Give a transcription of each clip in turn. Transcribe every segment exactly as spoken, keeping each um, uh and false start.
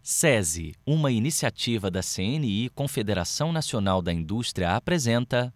SESI, uma iniciativa da C N I, Confederação Nacional da Indústria, apresenta...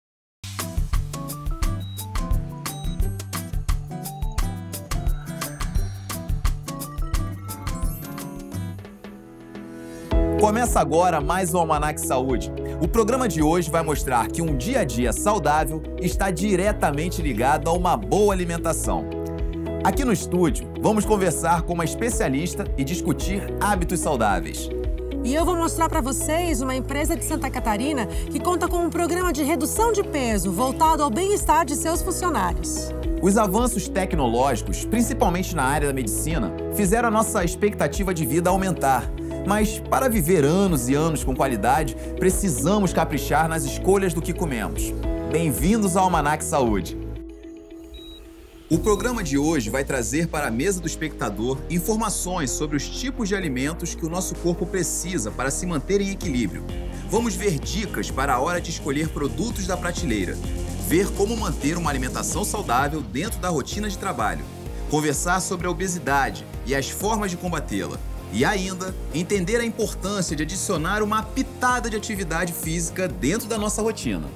Começa agora mais um Almanac Saúde. O programa de hoje vai mostrar que um dia a dia saudável está diretamente ligado a uma boa alimentação. Aqui no estúdio, vamos conversar com uma especialista e discutir hábitos saudáveis. E eu vou mostrar para vocês uma empresa de Santa Catarina que conta com um programa de redução de peso voltado ao bem-estar de seus funcionários. Os avanços tecnológicos, principalmente na área da medicina, fizeram a nossa expectativa de vida aumentar. Mas para viver anos e anos com qualidade, precisamos caprichar nas escolhas do que comemos. Bem-vindos ao Almanac Saúde. O programa de hoje vai trazer para a mesa do espectador informações sobre os tipos de alimentos que o nosso corpo precisa para se manter em equilíbrio. Vamos ver dicas para a hora de escolher produtos da prateleira, ver como manter uma alimentação saudável dentro da rotina de trabalho, conversar sobre a obesidade e as formas de combatê-la. E ainda, entender a importância de adicionar uma pitada de atividade física dentro da nossa rotina.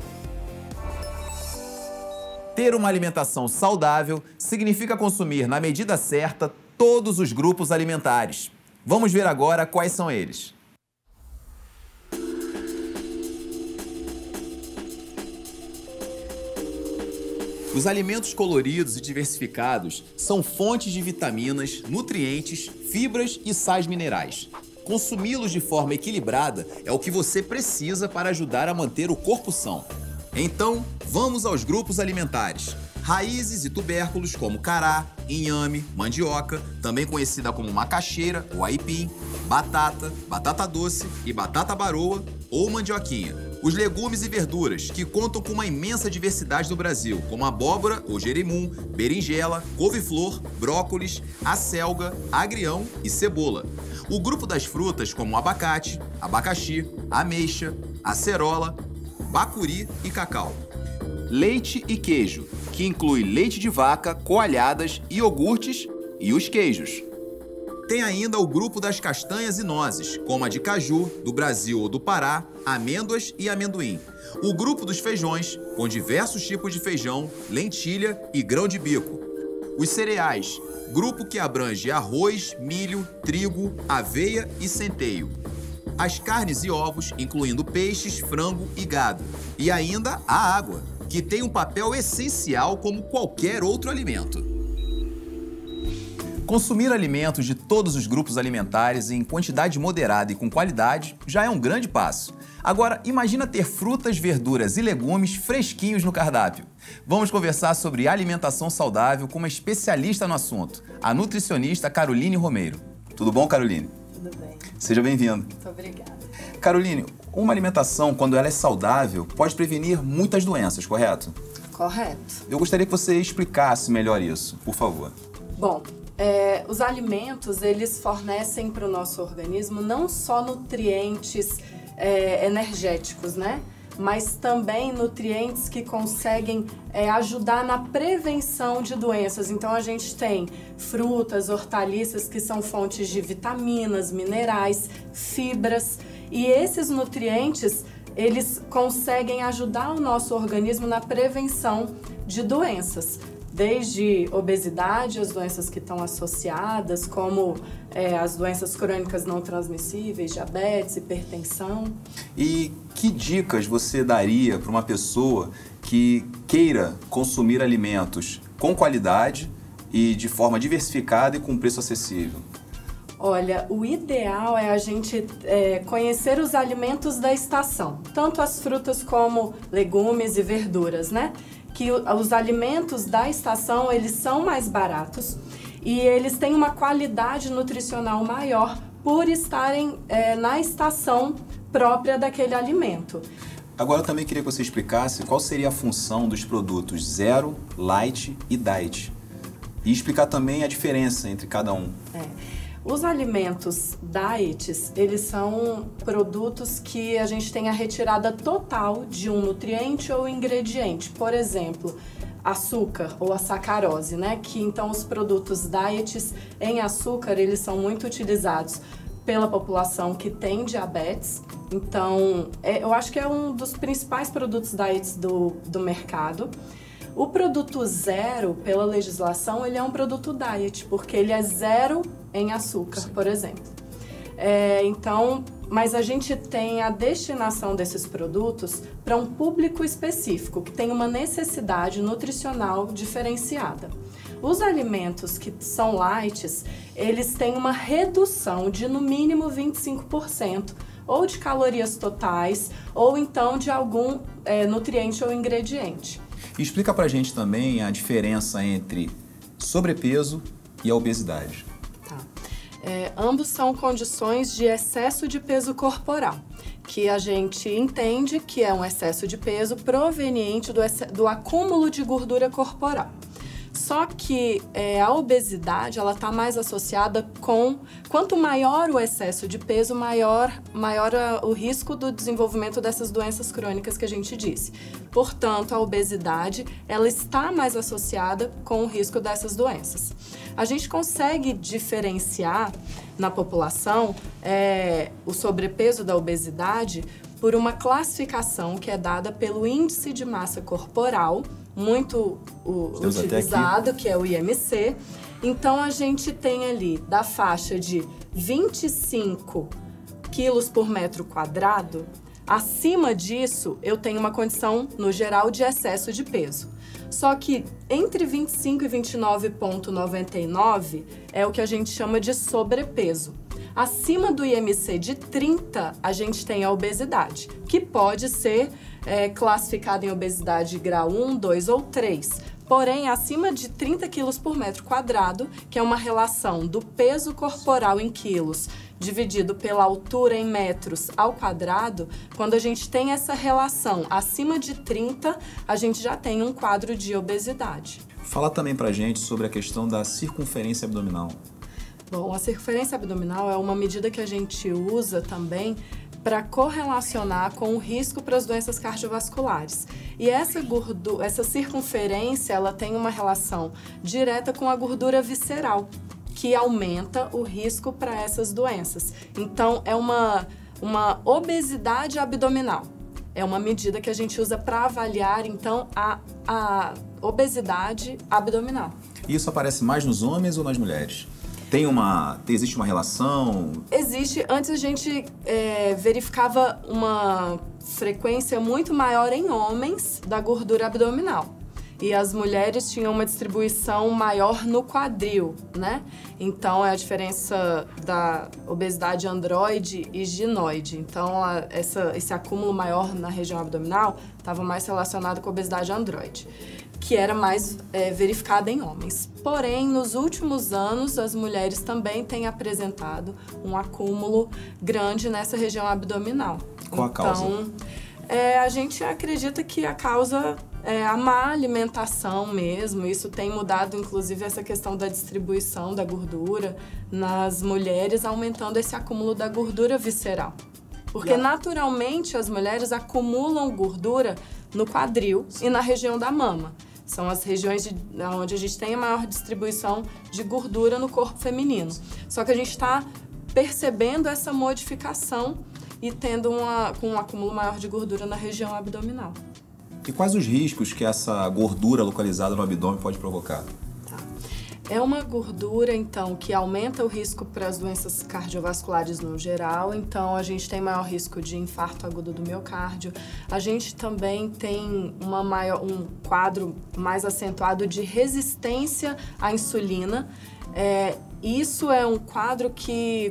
Ter uma alimentação saudável significa consumir, na medida certa, todos os grupos alimentares. Vamos ver agora quais são eles. Os alimentos coloridos e diversificados são fontes de vitaminas, nutrientes, fibras e sais minerais. Consumi-los de forma equilibrada é o que você precisa para ajudar a manter o corpo são. Então, vamos aos grupos alimentares. Raízes e tubérculos como cará, inhame, mandioca, também conhecida como macaxeira ou aipim, batata, batata doce e batata baroa ou mandioquinha. Os legumes e verduras, que contam com uma imensa diversidade no Brasil, como abóbora ou jerimum, berinjela, couve-flor, brócolis, acelga, agrião e cebola. O grupo das frutas, como abacate, abacaxi, ameixa, acerola, bacuri e cacau. Leite e queijo, que inclui leite de vaca, coalhadas, iogurtes e os queijos. Tem ainda o grupo das castanhas e nozes, como a de caju, do Brasil ou do Pará, amêndoas e amendoim. O grupo dos feijões, com diversos tipos de feijão, lentilha e grão de bico. Os cereais, grupo que abrange arroz, milho, trigo, aveia e centeio. As carnes e ovos, incluindo peixes, frango e gado. E ainda a água, que tem um papel essencial como qualquer outro alimento. Consumir alimentos de todos os grupos alimentares em quantidade moderada e com qualidade já é um grande passo. Agora, imagina ter frutas, verduras e legumes fresquinhos no cardápio. Vamos conversar sobre alimentação saudável com uma especialista no assunto, a nutricionista Caroline Romeiro. Tudo bom, Caroline? Tudo bem. Seja bem-vinda. Muito obrigada. Caroline, uma alimentação, quando ela é saudável, pode prevenir muitas doenças, correto? Correto. Eu gostaria que você explicasse melhor isso, por favor. Bom, é, os alimentos, eles fornecem para o nosso organismo não só nutrientes é, energéticos, né? Mas também nutrientes que conseguem é, ajudar na prevenção de doenças. Então, a gente tem frutas, hortaliças que são fontes de vitaminas, minerais, fibras. E esses nutrientes, eles conseguem ajudar o nosso organismo na prevenção de doenças. Desde obesidade, as doenças que estão associadas, como é, as doenças crônicas não transmissíveis, diabetes, hipertensão. E que dicas você daria para uma pessoa que queira consumir alimentos com qualidade e de forma diversificada e com preço acessível? Olha, o ideal é a gente é, conhecer os alimentos da estação, tanto as frutas como legumes e verduras, né? Que os alimentos da estação, eles são mais baratos e eles têm uma qualidade nutricional maior por estarem é, na estação própria daquele alimento. Agora eu também queria que você explicasse qual seria a função dos produtos Zero, Light e Diet. E explicar também a diferença entre cada um. É. Os alimentos diets, eles são produtos que a gente tem a retirada total de um nutriente ou ingrediente. Por exemplo, açúcar ou a sacarose, né? Que então os produtos diets em açúcar, eles são muito utilizados pela população que tem diabetes. Então, é, eu acho que é um dos principais produtos diets do, do mercado. O produto zero, pela legislação, ele é um produto diet, porque ele é zero em açúcar, Sim. por exemplo. É, então, mas a gente tem a destinação desses produtos para um público específico, que tem uma necessidade nutricional diferenciada. Os alimentos que são lights, eles têm uma redução de no mínimo vinte e cinco por cento, ou de calorias totais, ou então de algum é, nutriente ou ingrediente. E explica pra gente também a diferença entre sobrepeso e a obesidade. Tá. É, ambos são condições de excesso de peso corporal, que a gente entende que é um excesso de peso proveniente do, do acúmulo de gordura corporal. Só que é, a obesidade, ela está mais associada com, quanto maior o excesso de peso, maior, maior a, o risco do desenvolvimento dessas doenças crônicas que a gente disse. Portanto, a obesidade, ela está mais associada com o risco dessas doenças. A gente consegue diferenciar na população é, o sobrepeso da obesidade por uma classificação que é dada pelo Índice de Massa Corporal, muito o, utilizado, que é o I M C. Então, a gente tem ali da faixa de vinte e cinco quilos por metro quadrado. Acima disso, eu tenho uma condição, no geral, de excesso de peso. Só que entre vinte e cinco e vinte e nove vírgula noventa e nove é o que a gente chama de sobrepeso. Acima do I M C de trinta, a gente tem a obesidade, que pode ser é, classificada em obesidade grau um, dois ou três. Porém, acima de trinta quilos por metro quadrado, que é uma relação do peso corporal em quilos dividido pela altura em metros ao quadrado, quando a gente tem essa relação acima de trinta, a gente já tem um quadro de obesidade. Fala também pra gente sobre a questão da circunferência abdominal. Bom, a circunferência abdominal é uma medida que a gente usa também para correlacionar com o risco para as doenças cardiovasculares. E essa, gordura, essa circunferência, ela tem uma relação direta com a gordura visceral, que aumenta o risco para essas doenças. Então, é uma, uma obesidade abdominal. É uma medida que a gente usa para avaliar, então, a, a obesidade abdominal. E isso aparece mais nos homens ou nas mulheres? Tem uma, existe uma relação? Existe. Antes a gente é, verificava uma frequência muito maior em homens da gordura abdominal. E as mulheres tinham uma distribuição maior no quadril, né? Então, é a diferença da obesidade androide e ginoide. Então, a, essa, esse acúmulo maior na região abdominal estava mais relacionado com a obesidade androide, que era mais é, verificada em homens. Porém, nos últimos anos, as mulheres também têm apresentado um acúmulo grande nessa região abdominal. Qual a causa? Então, é, a gente acredita que a causa é a má alimentação mesmo. Isso tem mudado, inclusive, essa questão da distribuição da gordura nas mulheres, aumentando esse acúmulo da gordura visceral. Porque, naturalmente, as mulheres acumulam gordura no quadril e na região da mama. São as regiões de, onde a gente tem a maior distribuição de gordura no corpo feminino. Só que a gente está percebendo essa modificação e tendo uma, com um acúmulo maior de gordura na região abdominal. E quais os riscos que essa gordura localizada no abdômen pode provocar? Tá. É uma gordura, então, que aumenta o risco para as doenças cardiovasculares no geral. Então, a gente tem maior risco de infarto agudo do miocárdio. A gente também tem uma maior, um quadro mais acentuado de resistência à insulina. É, isso é um quadro que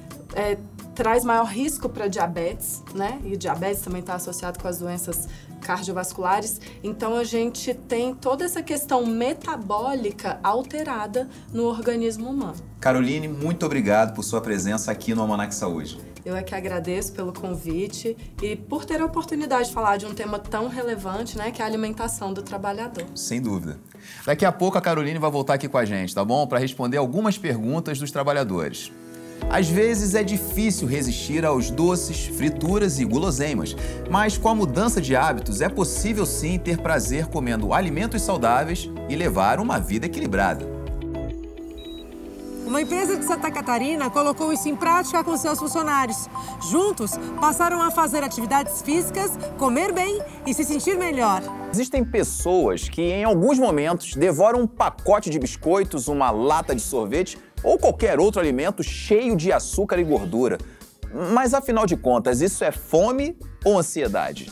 é, traz maior risco para diabetes, né? E diabetes também está associado com as doenças cardiovasculares. Então, a gente tem toda essa questão metabólica alterada no organismo humano. Caroline, muito obrigado por sua presença aqui no Almanac Saúde. Eu é que agradeço pelo convite e por ter a oportunidade de falar de um tema tão relevante, né, que é a alimentação do trabalhador. Sem dúvida. Daqui a pouco a Caroline vai voltar aqui com a gente, tá bom? Para responder algumas perguntas dos trabalhadores. Às vezes é difícil resistir aos doces, frituras e guloseimas, mas com a mudança de hábitos é possível sim ter prazer comendo alimentos saudáveis e levar uma vida equilibrada. Uma Uma empresa de Santa Catarina colocou isso em prática com seus funcionários. Juntos, passaram a fazer atividades físicas, comer bem e se sentir melhor. Existem pessoas que, em alguns momentos, devoram um pacote de biscoitos, uma lata de sorvete ou qualquer outro alimento cheio de açúcar e gordura. Mas, afinal de contas, isso é fome ou ansiedade?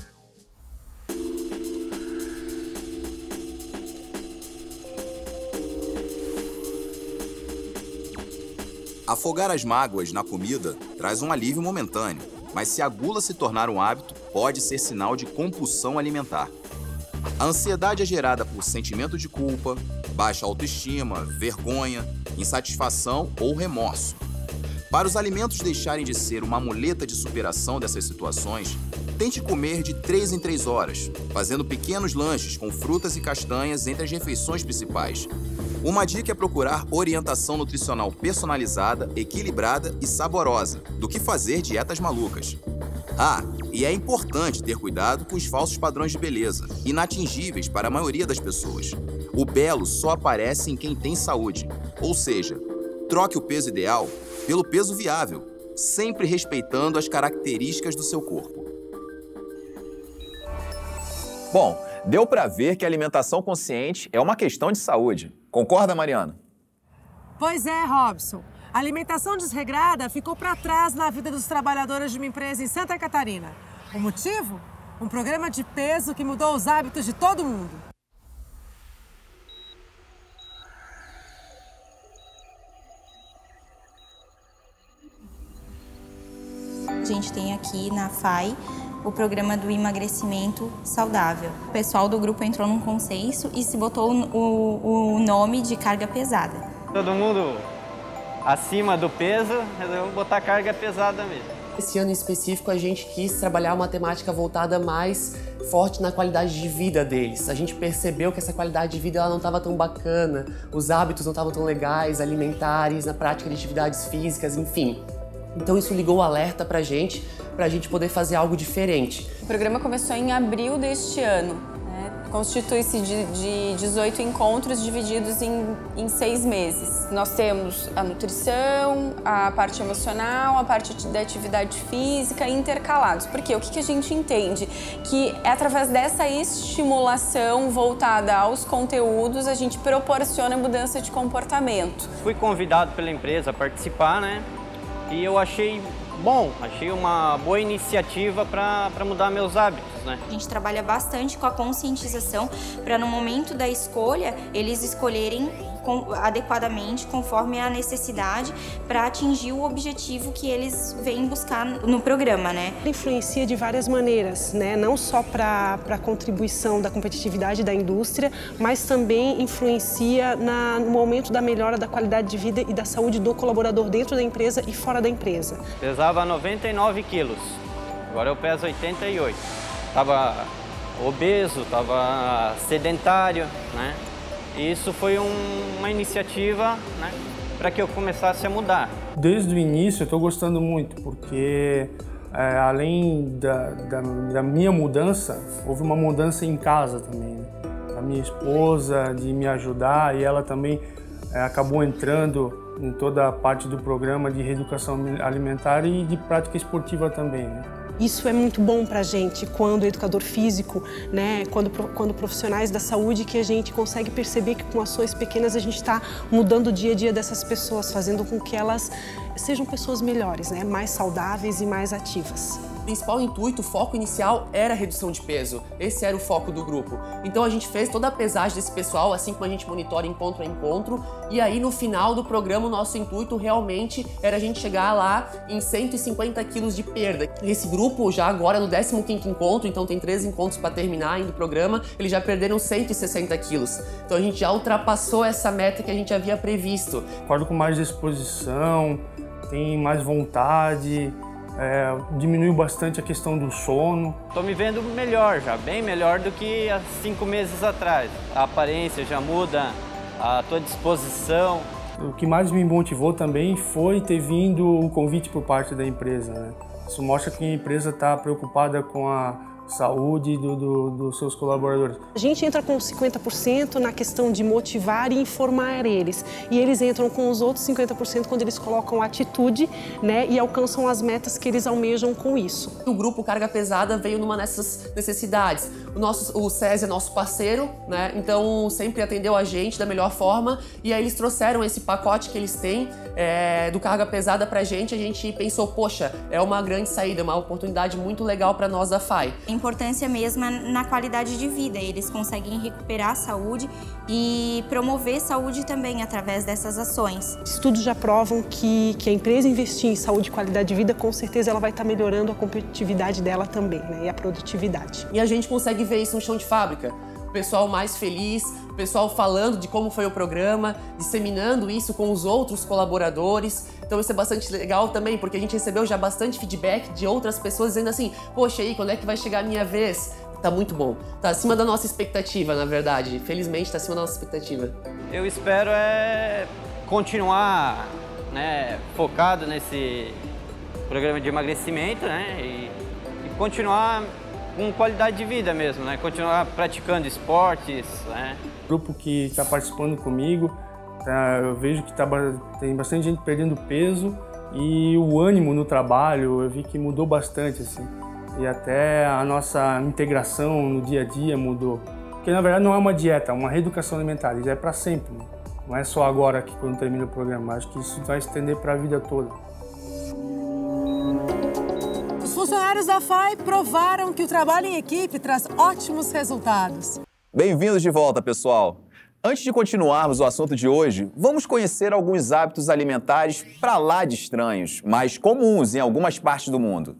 Afogar as mágoas na comida traz um alívio momentâneo, mas se a gula se tornar um hábito, pode ser sinal de compulsão alimentar. A ansiedade é gerada por sentimento de culpa, baixa autoestima, vergonha, insatisfação ou remorso. Para os alimentos deixarem de ser uma muleta de superação dessas situações, tente comer de três em três horas, fazendo pequenos lanches com frutas e castanhas entre as refeições principais. Uma dica é procurar orientação nutricional personalizada, equilibrada e saborosa, do que fazer dietas malucas. Ah, e é importante ter cuidado com os falsos padrões de beleza, inatingíveis para a maioria das pessoas. O belo só aparece em quem tem saúde, ou seja, troque o peso ideal pelo peso viável, sempre respeitando as características do seu corpo. Bom, deu para ver que a alimentação consciente é uma questão de saúde. Concorda, Mariana? Pois é, Robson. A alimentação desregrada ficou para trás na vida dos trabalhadores de uma empresa em Santa Catarina. O motivo? Um programa de peso que mudou os hábitos de todo mundo. A gente tem aqui na F A I o programa do emagrecimento saudável. O pessoal do grupo entrou num consenso e se botou o, o nome de carga pesada. Todo mundo acima do peso, resolveu botar carga pesada mesmo. Esse ano em específico a gente quis trabalhar uma temática voltada mais forte na qualidade de vida deles. A gente percebeu que essa qualidade de vida ela não estava tão bacana, os hábitos não estavam tão legais, alimentares, na prática de atividades físicas, enfim. Então isso ligou o alerta pra gente, pra gente poder fazer algo diferente. O programa começou em abril deste ano, né? Constitui-se de, de dezoito encontros divididos em, em seis meses. Nós temos a nutrição, a parte emocional, a parte da atividade física intercalados. Porque o que, que a gente entende? Que é através dessa estimulação voltada aos conteúdos, a gente proporciona mudança de comportamento. Fui convidado pela empresa a participar, né? E eu achei bom, achei uma boa iniciativa para mudar meus hábitos, né? A gente trabalha bastante com a conscientização para no momento da escolha eles escolherem com, adequadamente conforme a necessidade para atingir o objetivo que eles vêm buscar no programa, né? Influencia de várias maneiras, né? Não só para a contribuição da competitividade da indústria, mas também influencia na, no momento da melhora da qualidade de vida e da saúde do colaborador dentro da empresa e fora da empresa. Pesava noventa e nove quilos, agora eu peso oitenta e oito. Estava obeso, estava sedentário, né? E isso foi um, uma iniciativa, né, para que eu começasse a mudar. Desde o início eu estou gostando muito, porque é, além da, da, da minha mudança, houve uma mudança em casa também, né? Da minha esposa, de me ajudar, e ela também é, acabou entrando em toda a parte do programa de reeducação alimentar e de prática esportiva também, né? Isso é muito bom para a gente, quando educador físico, né, quando, quando profissionais da saúde, que a gente consegue perceber que com ações pequenas a gente está mudando o dia a dia dessas pessoas, fazendo com que elas sejam pessoas melhores, né, mais saudáveis e mais ativas. O principal intuito, o foco inicial era a redução de peso. Esse era o foco do grupo. Então a gente fez toda a pesagem desse pessoal, assim como a gente monitora encontro a encontro. E aí no final do programa o nosso intuito realmente era a gente chegar lá em cento e cinquenta quilos de perda. Esse grupo já agora no décimo quinto encontro, então tem três encontros para terminar ainda o programa, eles já perderam cento e sessenta quilos. Então a gente já ultrapassou essa meta que a gente havia previsto. Acordo com mais disposição, tem mais vontade. É, diminuiu bastante a questão do sono. Estou me vendo melhor já, bem melhor do que há cinco meses atrás. A aparência já muda, a tua disposição. O que mais me motivou também foi ter vindo o convite por parte da empresa, né? Isso mostra que a empresa está preocupada com a saúde do, do, dos seus colaboradores. A gente entra com cinquenta por cento na questão de motivar e informar eles. E eles entram com os outros cinquenta por cento quando eles colocam atitude, né, e alcançam as metas que eles almejam com isso. O grupo Carga Pesada veio numa dessas necessidades. O, nosso, o SESI é nosso parceiro, né, então sempre atendeu a gente da melhor forma. E aí eles trouxeram esse pacote que eles têm é, do Carga Pesada pra gente. A gente pensou, poxa, é uma grande saída, uma oportunidade muito legal para nós da F A I. A importância mesmo na qualidade de vida. Eles conseguem recuperar a saúde e promover saúde também através dessas ações. Estudos já provam que, que a empresa investir em saúde e qualidade de vida, com certeza ela vai estar melhorando a competitividade dela também, né, e a produtividade. E a gente consegue ver isso no chão de fábrica. O pessoal mais feliz, o pessoal falando de como foi o programa, disseminando isso com os outros colaboradores. Então isso é bastante legal também, porque a gente recebeu já bastante feedback de outras pessoas dizendo assim, poxa, aí, quando é que vai chegar a minha vez? Tá muito bom. Tá acima da nossa expectativa, na verdade. Felizmente tá acima da nossa expectativa. Eu espero é continuar, né, focado nesse programa de emagrecimento, né, e, e continuar com qualidade de vida mesmo, né? Continuar praticando esportes, né? O grupo que está participando comigo, tá, eu vejo que tá, tem bastante gente perdendo peso e o ânimo no trabalho, eu vi que mudou bastante, assim. E até a nossa integração no dia a dia mudou. Porque na verdade não é uma dieta, é uma reeducação alimentar, isso é para sempre, né? Não é só agora aqui quando termina o programa, acho que isso vai estender para a vida toda. Os funcionários da F A I provaram que o trabalho em equipe traz ótimos resultados. Bem-vindos de volta, pessoal. Antes de continuarmos o assunto de hoje, vamos conhecer alguns hábitos alimentares pra lá de estranhos, mas comuns em algumas partes do mundo.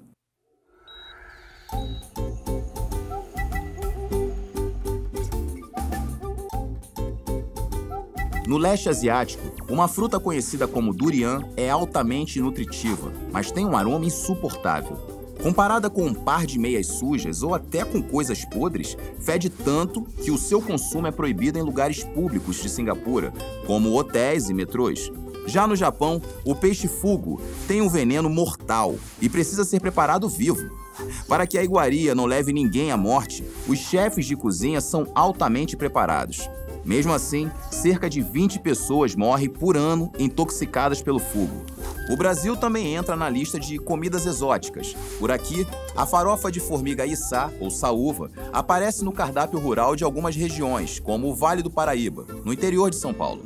No leste asiático, uma fruta conhecida como durian é altamente nutritiva, mas tem um aroma insuportável. Comparada com um par de meias sujas ou até com coisas podres, fede tanto que o seu consumo é proibido em lugares públicos de Singapura, como hotéis e metrôs. Já no Japão, o peixe fugu tem um veneno mortal e precisa ser preparado vivo. Para que a iguaria não leve ninguém à morte, os chefes de cozinha são altamente preparados. Mesmo assim, cerca de vinte pessoas morrem por ano intoxicadas pelo fugu. O Brasil também entra na lista de comidas exóticas. Por aqui, a farofa de formiga içá, ou saúva, aparece no cardápio rural de algumas regiões, como o Vale do Paraíba, no interior de São Paulo.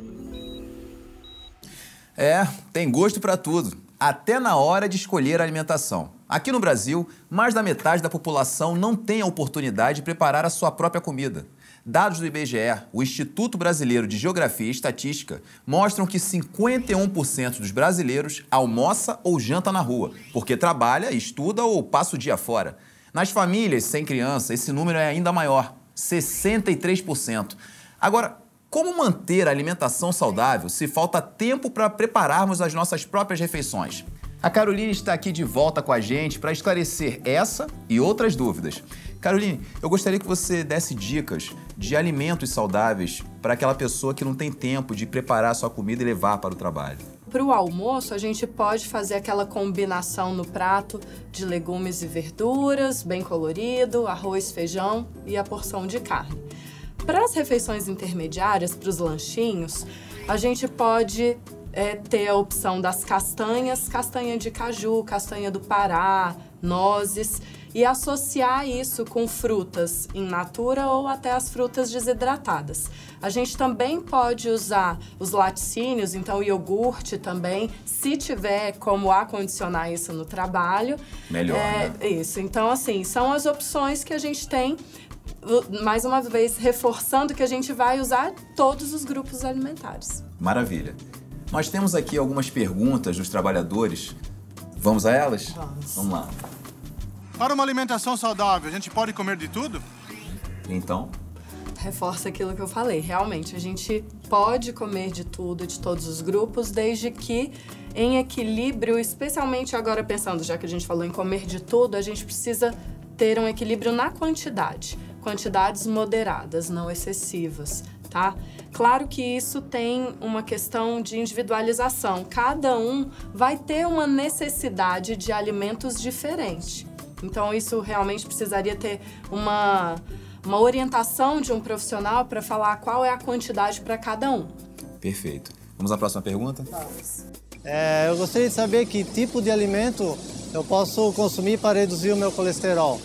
É, tem gosto para tudo, até na hora de escolher a alimentação. Aqui no Brasil, mais da metade da população não tem a oportunidade de preparar a sua própria comida. Dados do I B G E, o Instituto Brasileiro de Geografia e Estatística, mostram que cinquenta e um por cento dos brasileiros almoça ou janta na rua, porque trabalha, estuda ou passa o dia fora. Nas famílias sem criança, esse número é ainda maior, sessenta e três por cento. Agora, como manter a alimentação saudável se falta tempo para prepararmos as nossas próprias refeições? A Caroline está aqui de volta com a gente para esclarecer essa e outras dúvidas. Caroline, eu gostaria que você desse dicas de alimentos saudáveis para aquela pessoa que não tem tempo de preparar a sua comida e levar para o trabalho. Para o almoço, a gente pode fazer aquela combinação no prato de legumes e verduras, bem colorido, arroz, feijão e a porção de carne. Para as refeições intermediárias, para os lanchinhos, a gente pode é, ter a opção das castanhas, castanha de caju, castanha do Pará, nozes, e associar isso com frutas in natura ou até as frutas desidratadas. A gente também pode usar os laticínios, então iogurte também, se tiver como acondicionar isso no trabalho. Melhor, é, né? Isso, então assim, são as opções que a gente tem, mais uma vez reforçando que a gente vai usar todos os grupos alimentares. Maravilha. Nós temos aqui algumas perguntas dos trabalhadores. Vamos a elas? Vamos. Vamos lá. Para uma alimentação saudável, a gente pode comer de tudo? Então? Reforça aquilo que eu falei. Realmente, a gente pode comer de tudo, de todos os grupos, desde que em equilíbrio, especialmente agora pensando, já que a gente falou em comer de tudo, a gente precisa ter um equilíbrio na quantidade. Quantidades moderadas, não excessivas, tá? Claro que isso tem uma questão de individualização. Cada um vai ter uma necessidade de alimentos diferente. Então, isso realmente precisaria ter uma, uma orientação de um profissional para falar qual é a quantidade para cada um. Perfeito. Vamos à próxima pergunta? Vamos. É, eu gostaria de saber que tipo de alimento eu posso consumir para reduzir o meu colesterol.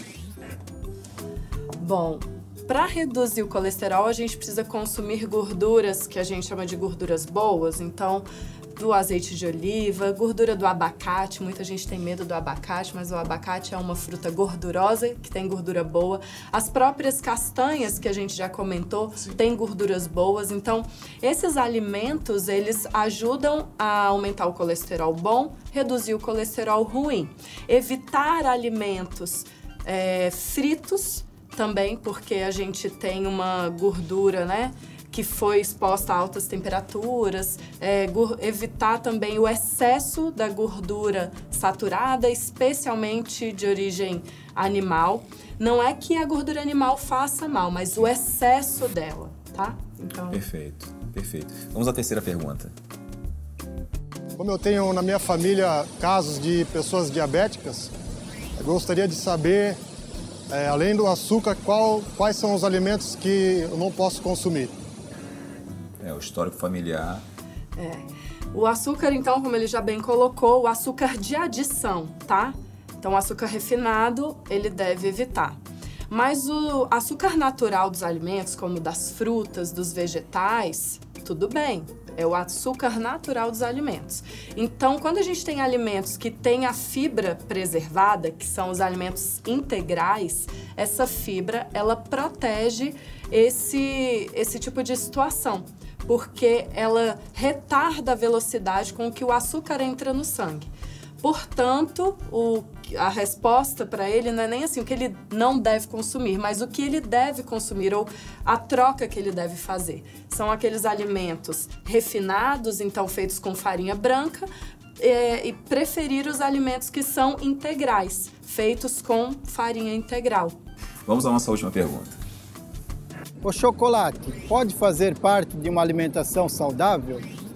Bom, para reduzir o colesterol, a gente precisa consumir gorduras que a gente chama de gorduras boas. Então, do azeite de oliva, gordura do abacate. Muita gente tem medo do abacate, mas o abacate é uma fruta gordurosa, que tem gordura boa. As próprias castanhas, que a gente já comentou, têm gorduras boas. Então, esses alimentos, eles ajudam a aumentar o colesterol bom, reduzir o colesterol ruim. Evitar alimentos é, fritos, também, porque a gente tem uma gordura, né, que foi exposta a altas temperaturas, é, evitar também o excesso da gordura saturada, especialmente de origem animal. Não é que a gordura animal faça mal, mas o excesso dela, tá? Então... Perfeito, perfeito. Vamos à terceira pergunta. Como eu tenho na minha família casos de pessoas diabéticas, eu gostaria de saber, é, além do açúcar, qual, quais são os alimentos que eu não posso consumir? É, o histórico familiar. É. O açúcar, então, como ele já bem colocou, o açúcar de adição, tá? Então, o açúcar refinado, ele deve evitar. Mas o açúcar natural dos alimentos, como das frutas, dos vegetais, tudo bem. É o açúcar natural dos alimentos. Então, quando a gente tem alimentos que têm a fibra preservada, que são os alimentos integrais, essa fibra, ela protege esse, esse tipo de situação, porque ela retarda a velocidade com que o açúcar entra no sangue. Portanto, o, a resposta para ele não é nem assim o que ele não deve consumir, mas o que ele deve consumir ou a troca que ele deve fazer. São aqueles alimentos refinados, então feitos com farinha branca, é, e preferir os alimentos que são integrais, feitos com farinha integral. Vamos à nossa última pergunta. O chocolate pode fazer parte de uma alimentação saudável?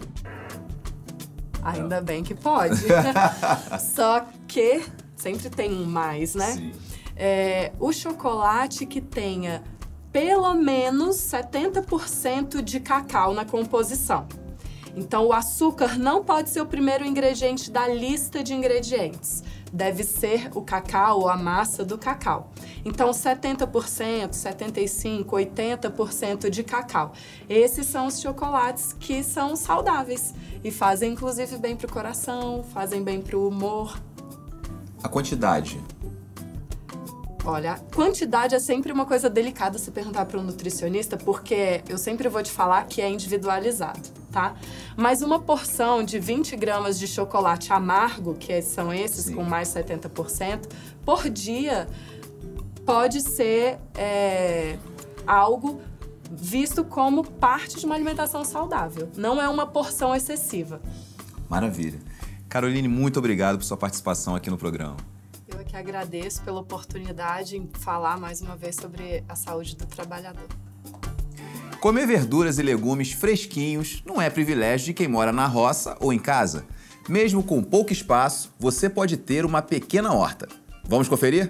Ainda bem que pode. Só que sempre tem um mais, né? Sim. É, o chocolate que tenha pelo menos setenta por cento de cacau na composição. Então, o açúcar não pode ser o primeiro ingrediente da lista de ingredientes. Deve ser o cacau ou a massa do cacau. Então, setenta por cento, setenta e cinco por cento, oitenta por cento de cacau. Esses são os chocolates que são saudáveis e fazem, inclusive, bem para o coração, fazem bem para o humor. A quantidade? Olha, a quantidade é sempre uma coisa delicada se perguntar para um nutricionista, porque eu sempre vou te falar que é individualizado, tá? Mas uma porção de vinte gramas de chocolate amargo, que são esses, sim, com mais setenta por cento, por dia, pode ser é, algo visto como parte de uma alimentação saudável. Não é uma porção excessiva. Maravilha. Caroline, muito obrigado por sua participação aqui no programa. Eu é que agradeço pela oportunidade em falar mais uma vez sobre a saúde do trabalhador. Comer verduras e legumes fresquinhos não é privilégio de quem mora na roça ou em casa. Mesmo com pouco espaço, você pode ter uma pequena horta. Vamos conferir?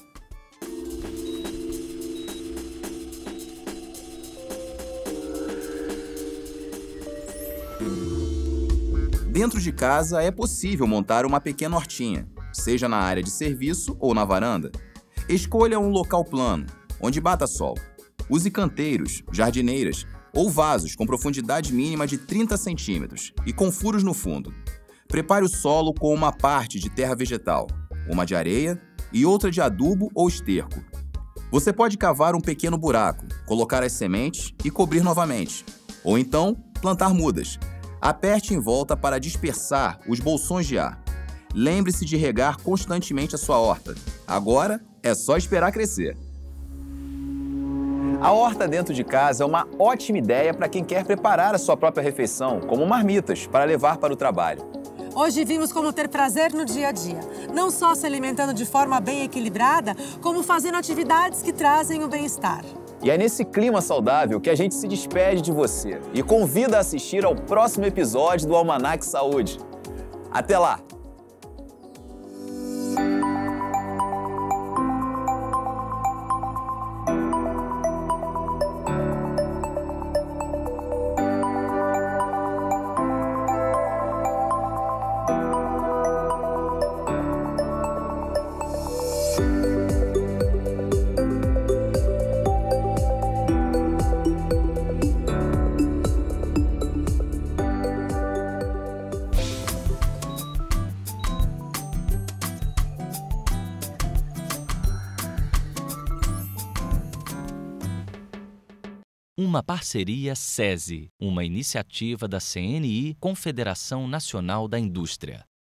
Dentro de casa é possível montar uma pequena hortinha, seja na área de serviço ou na varanda. Escolha um local plano, onde bata sol. Use canteiros, jardineiras ou vasos com profundidade mínima de trinta centímetros e com furos no fundo. Prepare o solo com uma parte de terra vegetal, uma de areia e outra de adubo ou esterco. Você pode cavar um pequeno buraco, colocar as sementes e cobrir novamente. Ou então, plantar mudas. Aperte em volta para dispersar os bolsões de ar. Lembre-se de regar constantemente a sua horta. Agora é só esperar crescer. A horta dentro de casa é uma ótima ideia para quem quer preparar a sua própria refeição, como marmitas, para levar para o trabalho. Hoje vimos como ter prazer no dia a dia. Não só se alimentando de forma bem equilibrada, como fazendo atividades que trazem o bem-estar. E é nesse clima saudável que a gente se despede de você e convida a assistir ao próximo episódio do Almanac Saúde. Até lá! Uma parceria SESI, uma iniciativa da C N I, Confederação Nacional da Indústria.